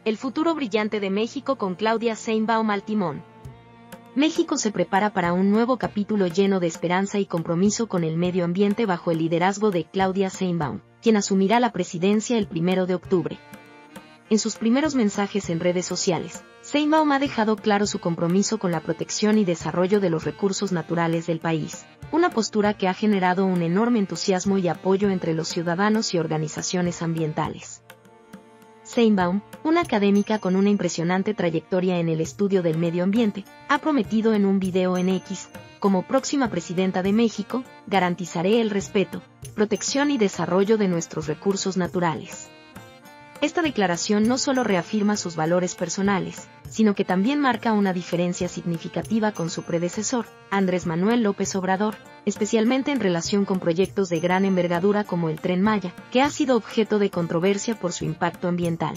El futuro brillante de México con Claudia Sheinbaum al timón. México se prepara para un nuevo capítulo lleno de esperanza y compromiso con el medio ambiente bajo el liderazgo de Claudia Sheinbaum, quien asumirá la presidencia el 1 de octubre. En sus primeros mensajes en redes sociales, Sheinbaum ha dejado claro su compromiso con la protección y desarrollo de los recursos naturales del país, una postura que ha generado un enorme entusiasmo y apoyo entre los ciudadanos y organizaciones ambientales. Sheinbaum, una académica con una impresionante trayectoria en el estudio del medio ambiente, ha prometido en un video en X, como próxima presidenta de México, garantizaré el respeto, protección y desarrollo de nuestros recursos naturales. Esta declaración no solo reafirma sus valores personales, sino que también marca una diferencia significativa con su predecesor, Andrés Manuel López Obrador, especialmente en relación con proyectos de gran envergadura como el Tren Maya, que ha sido objeto de controversia por su impacto ambiental.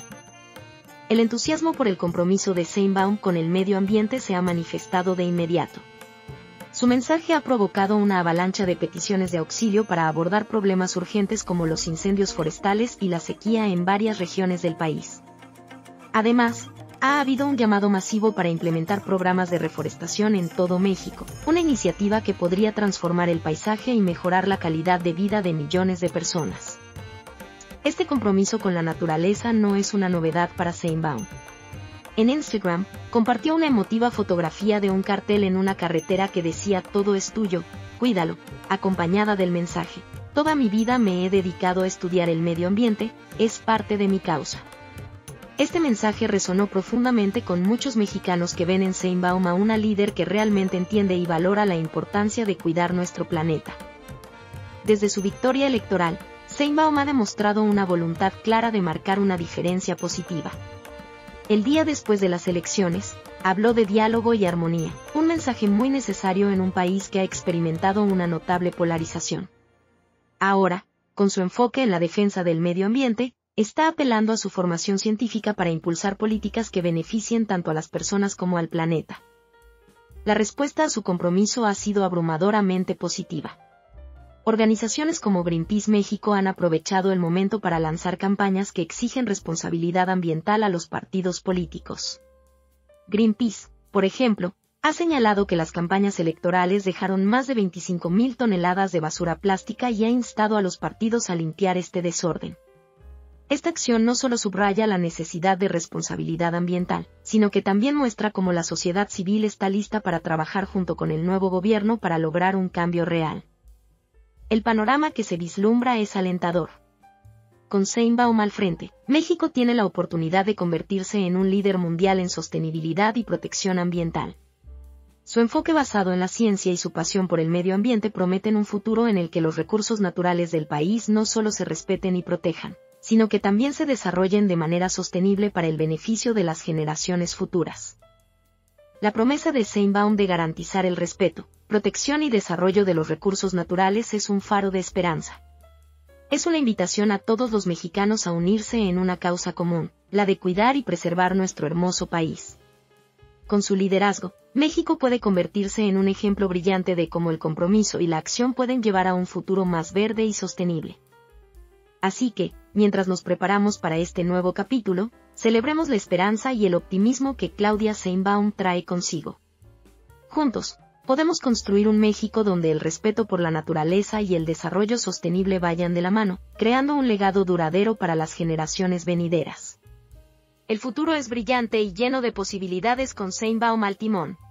El entusiasmo por el compromiso de Sheinbaum con el medio ambiente se ha manifestado de inmediato. Su mensaje ha provocado una avalancha de peticiones de auxilio para abordar problemas urgentes como los incendios forestales y la sequía en varias regiones del país. Además, ha habido un llamado masivo para implementar programas de reforestación en todo México, una iniciativa que podría transformar el paisaje y mejorar la calidad de vida de millones de personas. Este compromiso con la naturaleza no es una novedad para Sheinbaum. En Instagram, compartió una emotiva fotografía de un cartel en una carretera que decía "Todo es tuyo, cuídalo", acompañada del mensaje: "Toda mi vida me he dedicado a estudiar el medio ambiente, es parte de mi causa". Este mensaje resonó profundamente con muchos mexicanos que ven en Sheinbaum a una líder que realmente entiende y valora la importancia de cuidar nuestro planeta. Desde su victoria electoral, Sheinbaum ha demostrado una voluntad clara de marcar una diferencia positiva. El día después de las elecciones, habló de diálogo y armonía, un mensaje muy necesario en un país que ha experimentado una notable polarización. Ahora, con su enfoque en la defensa del medio ambiente, está apelando a su formación científica para impulsar políticas que beneficien tanto a las personas como al planeta. La respuesta a su compromiso ha sido abrumadoramente positiva. Organizaciones como Greenpeace México han aprovechado el momento para lanzar campañas que exigen responsabilidad ambiental a los partidos políticos. Greenpeace, por ejemplo, ha señalado que las campañas electorales dejaron más de 25.000 toneladas de basura plástica y ha instado a los partidos a limpiar este desorden. Esta acción no solo subraya la necesidad de responsabilidad ambiental, sino que también muestra cómo la sociedad civil está lista para trabajar junto con el nuevo gobierno para lograr un cambio real. El panorama que se vislumbra es alentador. Con Sheinbaum al frente, México tiene la oportunidad de convertirse en un líder mundial en sostenibilidad y protección ambiental. Su enfoque basado en la ciencia y su pasión por el medio ambiente prometen un futuro en el que los recursos naturales del país no solo se respeten y protejan, sino que también se desarrollen de manera sostenible para el beneficio de las generaciones futuras. La promesa de Sheinbaum de garantizar el respeto, protección y desarrollo de los recursos naturales es un faro de esperanza. Es una invitación a todos los mexicanos a unirse en una causa común, la de cuidar y preservar nuestro hermoso país. Con su liderazgo, México puede convertirse en un ejemplo brillante de cómo el compromiso y la acción pueden llevar a un futuro más verde y sostenible. Así que, mientras nos preparamos para este nuevo capítulo, celebremos la esperanza y el optimismo que Claudia Sheinbaum trae consigo. Juntos, podemos construir un México donde el respeto por la naturaleza y el desarrollo sostenible vayan de la mano, creando un legado duradero para las generaciones venideras. El futuro es brillante y lleno de posibilidades con Sheinbaum al timón.